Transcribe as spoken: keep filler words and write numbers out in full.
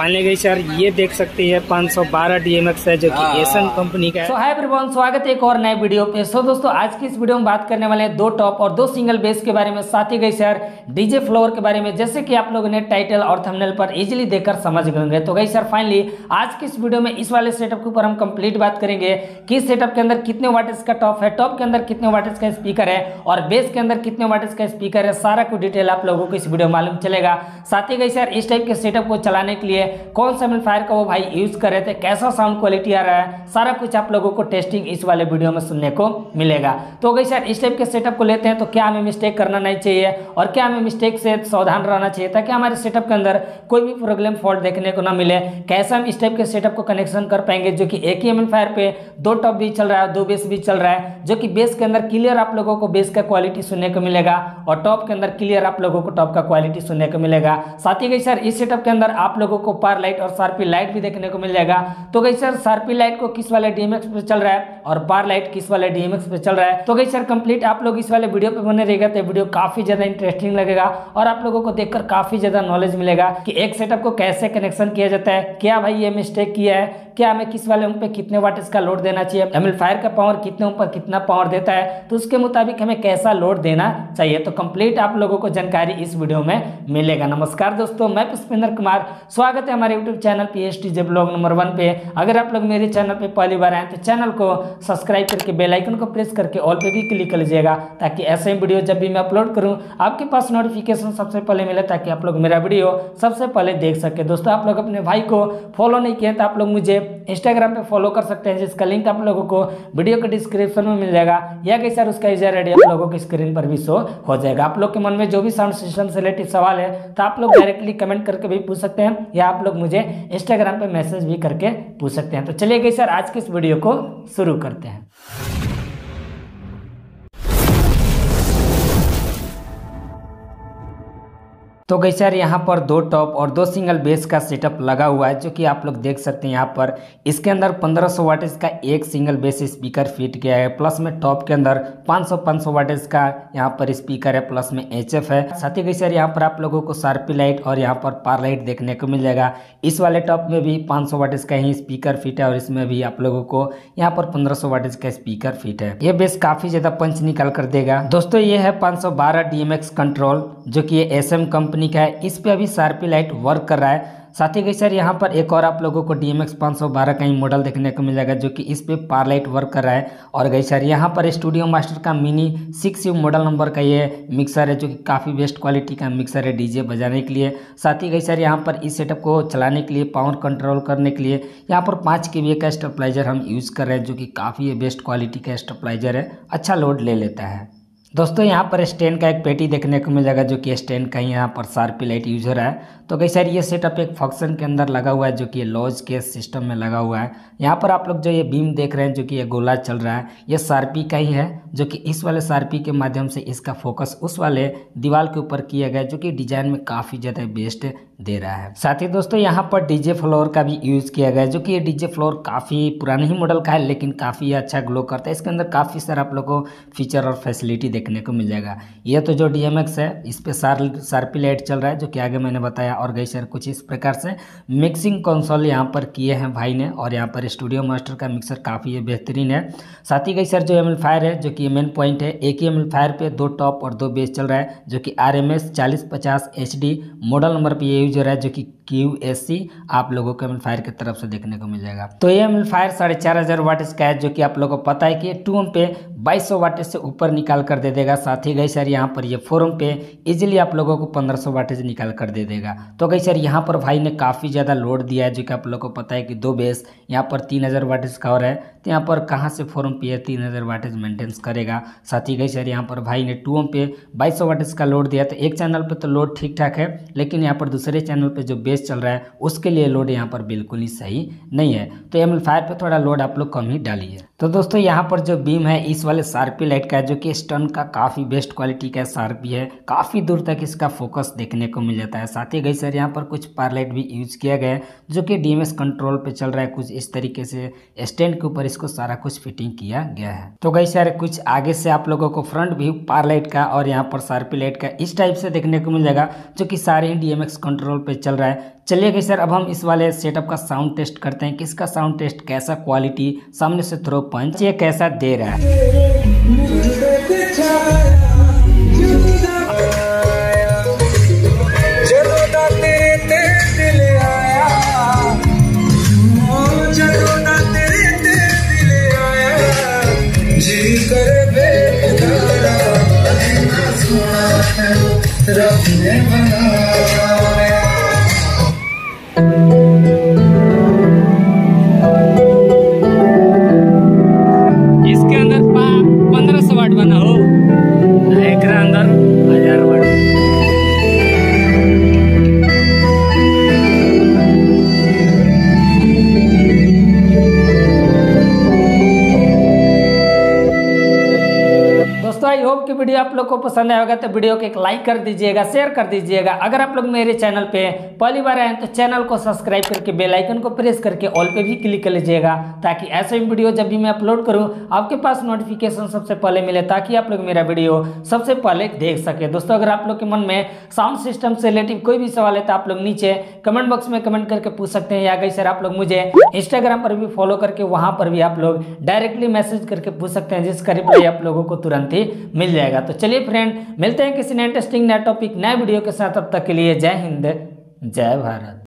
Finally गई sir ये देख सकते हैं पाँच सौ बारह डीएमएक्स है जो कि एसन कंपनी का है। सो हाय एवरीवन, स्वागत है एक और नए वीडियो पे। सो दोस्तों आज की इस वीडियो में बात करने वाले हैं दो टॉप और दो सिंगल बेस के बारे में, साथ ही गई सर डीजे फ्लोर के बारे में, जैसे कि आप लोगों ने टाइटल और थंबनेल पर इजीली देखकर समझ गए होंगे। तो गई सर फाइनली आज की इस वीडियो में इस वाले सेटअप के ऊपर हम कंप्लीट बात करेंगे कि इस सेटअप के अंदर कितने वाटेज का टॉप है, टॉप के अंदर कितने वाटेज का स्पीकर है और बेस के अंदर कितने वाटेज का स्पीकर है। सारा कुछ डिटेल आप लोगों को इस वीडियो में मालूम चलेगा। साथ ही गई सर इस टाइप के सेटअप को चलाने के लिए कौन सा एम्पलीफायर का वो भाई यूज कर रहे थे, कैसा साउंड क्वालिटी आ रहा है, सारा कुछ आप लोगों को टेस्टिंग इस वाले वीडियो में सुनने को मिलेगा। तो गई सर इस टाइप के सेटअप को लेते हैं तो क्या हमें मिस्टेक करना नहीं चाहिए और क्या हमें मिस्टेक से सावधान रहना चाहिए ताकि हमारे सेटअप के अंदर कोई भी प्रॉब्लम फॉल्ट देखने को ना मिले। कैसे हम इस टाइप के सेटअप को कनेक्शन कर पाएंगे जो कि एक ही एम्पलीफायर पे दो टॉप भी चल रहा है, दो बेस भी चल रहा है, जो कि बेस के अंदर क्लियर आप लोगों को बेस का क्वालिटी सुनने को मिलेगा और टॉप के अंदर क्लियर आप लोगों को टॉप का क्वालिटी सुनने को मिलेगा। साथ ही गई सर इस सेटअप के अंदर आप लोगों को पावर लाइट और शार्पी लाइट भी देखने को मिल जाएगा। तो गई सर शार्पी लाइट को किस वाले डीएमएक्स पे चल रहा है और पावर लाइट किस वाले डीएमएक्स पे चल रहा है। तो गई सर कंप्लीट आप लोग इस वाले वीडियो पे बने रहेगा तो वीडियो काफी ज्यादा इंटरेस्टिंग लगेगा और आप लोगों को देखकर काफी ज्यादा नॉलेज मिलेगा कि एक सेटअप को कैसे कनेक्शन किया जाता है, क्या भाई ये मिस्टेक किया है, क्या हमें किस वाले पे कितने वाटेज का लोड देना चाहिए, एम्पलीफायर का पावर कितने ऊपर कितना पावर देता है, तो उसके मुताबिक हमें कैसा लोड देना चाहिए। तो कंप्लीट आप लोगों को जानकारी इस वीडियो में मिलेगा। नमस्कार दोस्तों, मैं पुष्पेंद्र कुमार, स्वागत है हमारे YouTube channel P S T J blog number one पे। अगर आप लोग मेरे चैनल पे पहली बार आए तो चैनल को सब्सक्राइब करके बेल आइकन को प्रेस करके ऑल पे भी क्लिक कर लीजिएगा ताकि ऐसे ही वीडियो जब भी मैं अपलोड करूं आपके पास नोटिफिकेशन सबसे पहले मिले, ताकि आप लोग मेरा वीडियो सबसे पहले देख सके। दोस्तों आप लोग अपने भाई को फॉलो नहीं किए तो आप लोग मुझे इंस्टाग्राम पे फॉलो कर सकते हैं, जिसका लिंक आप लोगों को वीडियो के डिस्क्रिप्शन में मिल जाएगा या कि सर उसका यूजर आईडी आप लोगों की स्क्रीन पर भी शो हो जाएगा। आप लोग के मन में जो भी साउंड सिस्टम से रिलेटेड सवाल है तो आप लोग डायरेक्टली कमेंट करके भी पूछ सकते हैं या आप लोग मुझे इंस्टाग्राम पे मैसेज भी करके पूछ सकते हैं। तो चलिए गई सर आज के इस वीडियो को शुरू करते हैं। तो गई सर यहाँ पर दो टॉप और दो सिंगल बेस का सेटअप लगा हुआ है जो कि आप लोग देख सकते हैं। यहाँ पर इसके अंदर पंद्रह सौ वाटेज का एक सिंगल बेस स्पीकर फिट किया है, प्लस में टॉप के अंदर पाँच सौ पाँच सौ वाटेज का यहाँ पर स्पीकर है, प्लस में एचएफ है। साथ ही गई सर यहाँ पर आप लोगों को शार्पी लाइट और यहाँ पर पावर लाइट देखने को मिल जाएगा। इस वाले टॉप में भी पाँच सौ वाटेज का ही स्पीकर फिट है और इसमें भी आप लोगों को यहाँ पर पंद्रह सौ वाटेज का स्पीकर फिट है। ये बेस काफी ज्यादा पंच निकाल कर देगा। दोस्तों ये है पाँच सौ बारह डीएमएक्स कंट्रोल जो कि एसएम कंपनी का है। इस पे अभी शार्पी लाइट वर्क कर रहा है। साथ ही गई सर यहाँ पर एक और आप लोगों को डीएमएक्स पाँच सौ बारह का ही मॉडल देखने को मिल जाएगा जो कि इस पे पावर लाइट वर्क कर रहा है। और गई सर यहाँ पर स्टूडियो मास्टर का mini six U model number का ये मिक्सर है जो कि काफ़ी बेस्ट क्वालिटी का मिक्सर है डीजे बजाने के लिए। साथ ही गई सर यहाँ पर इस सेटअप को चलाने के लिए, पावर कंट्रोल करने के लिए यहाँ पर पाँच के वी का स्टेबलाइजर हम यूज़ कर रहे हैं जो कि काफ़ी बेस्ट क्वालिटी का स्टेबलाइजर है, अच्छा लोड ले लेता है। दोस्तों यहाँ पर स्टैंड का एक पेटी देखने को मिल जाएगा जो कि स्टैंड का ही यहाँ पर शार्पी लाइट यूज हो रहा है। तो कई सर ये सेटअप एक फंक्शन के अंदर लगा हुआ है जो कि लॉज के सिस्टम में लगा हुआ है। यहाँ पर आप लोग जो ये बीम देख रहे हैं जो कि ये गोला चल रहा है, ये शार्पी का ही है जो कि इस वाले शार्पी के माध्यम से इसका फोकस उस वाले दीवार के ऊपर किया गया जो कि डिजाइन में काफ़ी ज़्यादा बेस्ट दे रहा है। साथ ही दोस्तों यहाँ पर डीजे फ्लोर का भी यूज़ किया गया है जो कि ये डीजे फ्लोर काफ़ी पुराने ही मॉडल का है लेकिन काफ़ी अच्छा ग्लो करता है। इसके अंदर काफ़ी सारा आप लोगों को फीचर और फैसिलिटी देखने को मिल जाएगा। ये तो जो डीएमएक्स है इस पे शार्पी लाइट चल रहा है जो कि आगे मैंने बताया। और गई सर कुछ इस प्रकार से मिक्सिंग कंसोल यहाँ पर किए हैं भाई ने और यहाँ पर स्टूडियो मास्टर का मिक्सर काफ़ी बेहतरीन है। साथ ही गई सर जो एम्पलीफायर है जो कि मेन पॉइंट है, एक ही एम्पलीफायर पे दो टॉप और दो बेस चल रहा है जो कि आर एम एस चालीस पचास एच डी मॉडल नंबर पे ये यूज हो रहा है जो कि क्यू एस सी आप लोगों को एम्पलीफायर की तरफ से देखने को मिल जाएगा। तो ये एम्पलीफायर साढ़े चार हज़ार वाटेज का है जो कि आप लोगों को पता है कि टू ओम पे बाईस सौ वाटेज से ऊपर निकाल कर दे देगा। साथ ही गई सर यहाँ पर ये फोर ओम पे इजीली आप लोगों को पंद्रह सौ वाटेज निकाल कर दे देगा। तो गई सर यहाँ पर भाई ने काफ़ी ज़्यादा लोड दिया है जो कि आप लोगों को पता है कि दो बेस यहाँ पर तीन हज़ार वाटेज का हो रहा है, तो यहाँ पर कहाँ से फोर ओम पे तीन हज़ार वाटेज मेंटेन्स करेगा। साथ ही गई सर यहाँ पर भाई ने टू ओम पे बाईस सौ वाटेज का लोड दिया, तो एक चैनल पे तो लोड ठीक ठाक है लेकिन यहाँ पर दूसरे चैनल पे जो बेस चल रहा है उसके लिए लोड यहाँ पर बिल्कुल ही सही नहीं है। तो एम्पलीफायर पे थोड़ा लोड आप लोग कम ही डालिए। तो दोस्तों यहाँ पर जो बीम है इस वाले शार्पी लाइट का है जो कि स्टन का काफ़ी बेस्ट क्वालिटी का शार्पी है, काफ़ी दूर तक इसका फोकस देखने को मिल जाता है। साथ ही गई सर यहाँ पर कुछ पावर लाइट भी यूज किया गया है जो कि डीएमएस कंट्रोल पे चल रहा है। कुछ इस तरीके से स्टैंड के ऊपर इसको सारा कुछ फिटिंग किया गया है। तो गई सर कुछ आगे से आप लोगों को फ्रंट व्यू पावर लाइट का और यहाँ पर शार्पी लाइट का इस टाइप से देखने को मिल जाएगा जो कि सारे ही डीएमएक्स कंट्रोल पे चल रहा है। चलिए गई सर, अब हम इस वाले सेटअप का साउंड टेस्ट करते हैं कि इसका साउंड टेस्ट कैसा, क्वालिटी, सामने से थ्रो पंच ये कैसा दे रहा है। इसके अंदर पंद्रह सौ वाट बना हो, एक अंदर हजार वाट। दोस्तों आई होप कि वीडियो आप लोग को पसंद आया होगा, तो वीडियो को एक लाइक कर दीजिएगा, शेयर कर दीजिएगा। अगर आप लोग मेरे चैनल पे पहली बार आए हैं तो चैनल को सब्सक्राइब करके बेल आइकन को प्रेस करके ऑल पे भी क्लिक कर लीजिएगा, ताकि ऐसे वीडियो जब भी मैं अपलोड करूं आपके पास नोटिफिकेशन सबसे पहले मिले, ताकि आप लोग मेरा वीडियो सबसे पहले देख सके। दोस्तों अगर आप लोग के मन में साउंड सिस्टम से रिलेटिव कोई भी सवाल है तो आप लोग नीचे कमेंट बॉक्स में कमेंट करके पूछ सकते हैं, या गई सर आप लोग मुझे इंस्टाग्राम पर भी फॉलो करके वहां पर भी आप लोग डायरेक्टली मैसेज करके पूछ सकते हैं, जिसका रिप्लाई आप लोगों को तुरंत ही मिल जाएगा। तो चलिए फ्रेंड, मिलते हैं किसी नए इंटरेस्टिंग नए टॉपिक नए वीडियो के साथ। तब तक के लिए जय हिंद, जय भारत।